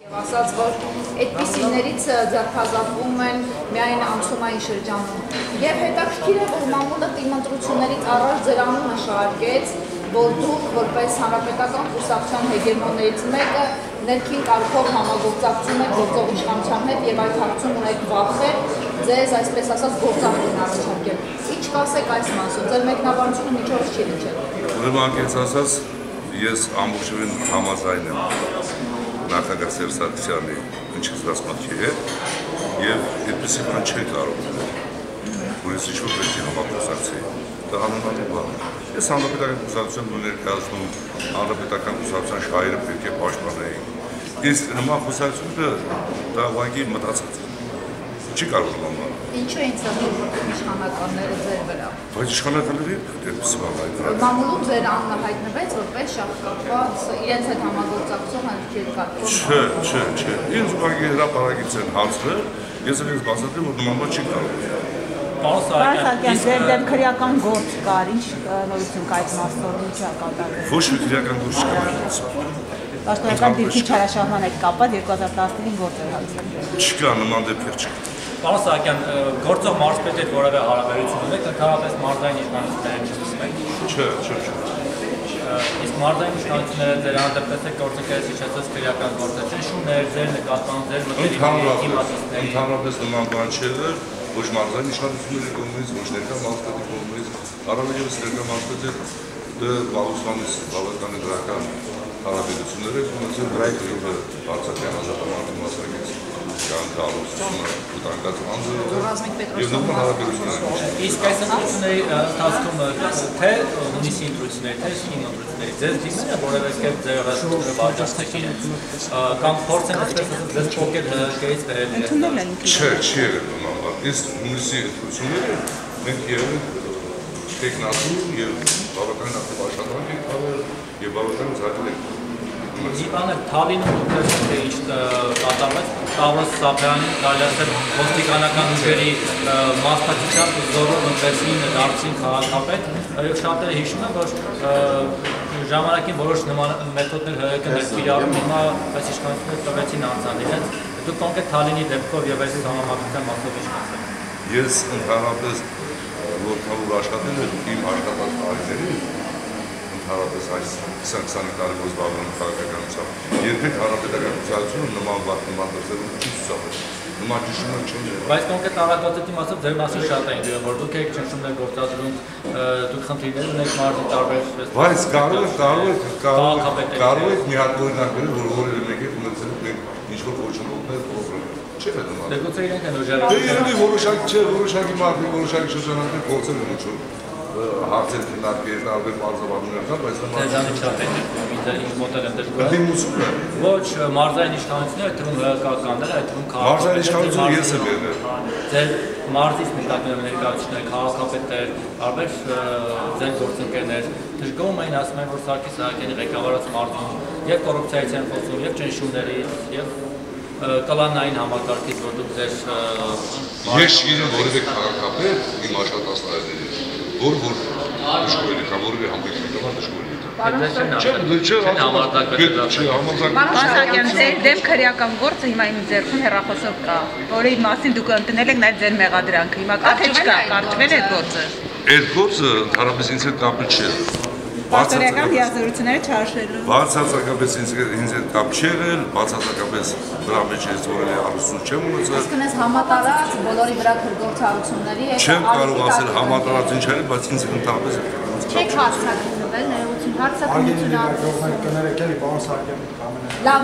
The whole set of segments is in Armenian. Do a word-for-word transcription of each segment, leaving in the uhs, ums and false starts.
Ասած, որ այդպիսիներից ձերբազատվում են միայն անցումային շրջանում։ Եվ հետաքրքիր է, որ մամուլը դիմընտրություններից առաջ ձեր անունը շարքեց, որ դուք որպես հանրապետական կուսակցության հեգեմոններից մեկը ներքին կարգով համագործակցում եք գործող իշխանության հետ եւ այդ հարցում ունեք վախեր, ձեզ այսպես ասած գործառույթ առաջարկել։ Ինչ կասեք այս մասում, ձեր մեկնաբանությունը միջովս չի լիճել։ Ուրեմն անկեղծ ասած, ես ամբողջովին համաձայն եմ նախագահ Սերժ Սարգսյանի հնչեցրած մտքի հետ եւ այդպեսի բան չի կարող որ ես ինչ-որ պետք է համագործակցեի։ Դա անհնարին բան է։ Ես հանրապետական կուսակցության ներկայացնում հանրապետական կուսակցության շահերը պետք է պաշտպանեի։ Իսկ նման խոսակցությունը դա ուղղակի մտածած է։ Չի կարող նման։ Ինչու են ծնվում իշխանականները ձեր վրա։ Բայց իշխանականների այդպեսի բան հայտնվել։ Մամուլում ձեր անունը հայտնվեց որպես շահկապված իրենց հետ համագործակցող երկաթգծով։ Չէ, չէ, չէ։ Ինձ ուղղակի հրապարակից են հարցրել, ես էլ ես բացատրեմ, որ նման բան չի կարող։ Պարոն Սահակյան, ձեր դեմ քրեական գործ կար, ինչ նորություն կա այդ մասով, ինչ է կատարվել։ Ոչ մի քրեական գործ չկա մեր մասով։ Պաշտոնական դիրքի չարաշահման հետ կապված երկու հազար տասնինին գործ էր հանդիսացել։ Չկա, նման դեպքեր չկա։ Պարոն Սահակյան, գործող մարզպետի հետ որևէ հարաբերություն ունեք, ընդհանրապես մարզային իշխանությունները չլսում եք։ Չէ, չէ, չէ։ Իսկ մարզային իշխանությունները ձեր հանդեպ եք գործընկերից իջեցած քրեական գործողություններ, ձեր նկատմամբ ձեր մտերիմների իմաստությունների։ Ընդհանրապես նման բան չէ, ոչ մարզային իշխանությունների կողմից, ոչ ներկա մարզպետի կողմից, առավել ևս ներկա մարզպետը դա Պավլոսյանից բավական դրական հարաբերություններ եք ունեցել, դրայքը Արցախյան ազատամարտի մասնակից կան կառուցությունը կտանկած անձը և նման հարաբերություններ։ Իսկ այս ընտրությունների ընթացքում թե հունիսի ընտրությունների, թե շինի ընտրությունների ձեզ դիմել է որևէ կերպ ձեր վարչացեք իրենց կամ փորձ են այսպես ասած ձեզ փոխել հրաշքերից վերել։ Չէ, չի եղել նման բան։ Իսկ հունիսի ընտրությունները մենք եղել ենք տեխնացու և բավական ակտիվ աշխատանք ենք արել և բավական զարգել ենք։ Իվանը Թավինում դուք ինչ կատարվեց Պավլոս Սափյանին կարելի ոստիկանական ուժերի մասնակցությամբ զորով ընտրեցին դարձին քաղաքապետ եւ շատերը հիշում են որ ժամանակին որոշ նման մեթոդներ հրեկներ կիրառում հիմա այս իշխանությունները տվեցին անցան իրենց դուք կոնկրետ Թալինի դեպքով եւ այս համակարգության մասով ինչ կասեք։ Ես ընդհանրապես որքանով աշխատել եմ իմ աշխատած տարիներին հարաբերս այս քսան-քսան տարի որ զբաղվում եմ քաղաքականությամբ երբեք հանրապետական կուսակցությունը նման վատ նման դրսևորում չի ցուցաբերել նման ճնշումներ չեն եղել բայց կոնկրետ առաքվածի մասով ձեր մասին շատ են գրում որ դուք եք ճնշումներ գործադրում դուք խնդիրներ ունեք մարզի տարբեր բայց կարող է կարող է կարող է կարող է մի հատ օրինակ գրել որ որևէ մեկը ունեցել մենք ինչ որ ոչնչներ պրոբլեմ չէ՞ նման դե գուցե իրենք են ուժեղ դե երևի որոշակի չէ որոշակի մարդիկ որոշակի շրջանակներ փորձել են ինչ հարցեր քննարկել տարբեր մարզավարություններ կան, բայց դրանից շատ են ինձ ինչ մոտել են դժգոհ։ Դիմություն է։ Ոչ, մարզային իշխանությունները, այդ թվում հրակականները, այդ թվում մարզային իշխանությունը ես եմ եղել։ Ձեր մարզից մտակներում ներկայացուցիչներ, քաղաքապետեր, տարբեր ձեր գործընկերներ դժգոհում էին, ասում են, որ Սարգիս Սահակյանի ղեկավարած մարզում եւ կոռուպցիայից են խոսում, եւ ճնշումներից, եւ կլանային համակարգից, որ դուք ձեր Ես չգիտեմ որևէ քաղաքապետ իմ աշխատած տարիներին որ որ դժգոհ կամ որևէ համակարգի համար դժգոհ Պարոն Սահակյան, ձեր դեմ քրեական գործը հիմա իմ ձեռքում հեռախոսով կա, որի մասին դուք ընդունել եք նաև ձեր մեղադրանքը, հիմա կա թե չկա, կարճվել է գործը։ Այդ գործը ընդհանրապես ինձ հետ կապը չի եղել։ Պաշտոնական հիասթափությունները չարժելու։ Բացարձակապես ինձ հետ կապ չի եղել, բացարձակապես դրա մեջ ես որևէ հարցություն չեմ ունեցել։ Իսկ նես համատարած բոլորի վրա քրգործառությունների հետ չեմ կարող ասել համատարած ինչ էր, բայց ինձ ընդհանրապես չեք հարցակնվել ներողություն հարցակնությունը կներեք էլի պարոն Սահակյանի կամենա։ Լավ,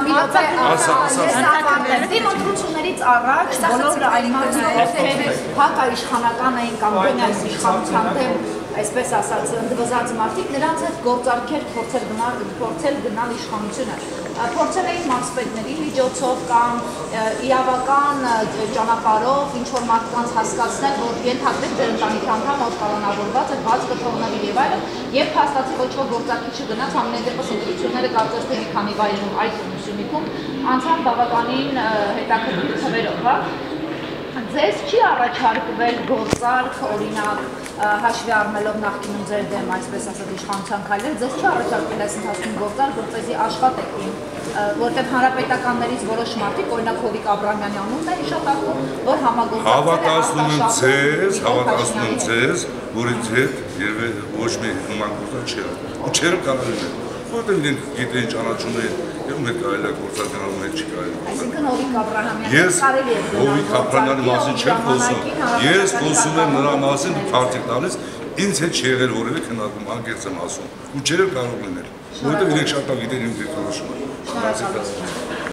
մի դիմընտրություններից առաջ բոլոր այն մարդիկ, ովքեր հակաիշխանական էին կամ գոնե իշխանության դեմ այսպես ասած ընդվզած մարդիկ նրանց հետ գործարքեր փորձել գնալ փորձել գնալ իշխանությունը փորձել էին մարզպետների միջոցով կամ իրավական ճանապարհով ինչ որ մարդկանց հասկացնել որ ենթադրեք ձեր ընտանիքի անդամ ով կանոնավորված է բաց կթողնվի եւ այլն եւ փաստացի ոչ ոք գործարքի չգնաց ամեն դեպս ընտրությունները կարծես թե մի քանի վայրում այդ Սյունիքում անցան բավականին հետաքրքիր թվերով հա Ձեզ չի առաջարկվել գործարք, օրինակ, հաշվի առնելով նախկինում ձեր դեմ, այսպես ասած, իշխանության քայլեր, ձեզ չի առաջարկվել այս ընթացքում գործարք, որպեսզի աշխատեք իմ որտեղ հանրապետականներից որոշ մարդիկ, օրինակ Հովիկ Աբրահամյանի անունն է հիշատակվում, որ համագործակցել են ձեզ, հավատացնում են ձեզ, որից հետ երևի ոչ մի նման գործ չէ։ Ու չէր կարող լինել, որտեղ իրենք գիտեն ճանաչում են, եւ մեկ այլ գործակցանալու մեջ չի կարելի։ Այսինքն Հովիկ Աբրահամյանը Ես Հովիկ Աբրահամյանի մասին չեմ խոսում, ես խոսում եմ նրա մասին քարտիկ տալիս, ինձ հետ չի եղել որևէ քննարկում, անկեղծ եմ ասում, ու չէր կարող լինել, որովհետեւ իրենք շատ լավ գիտեն իմ դիրքորոշումը։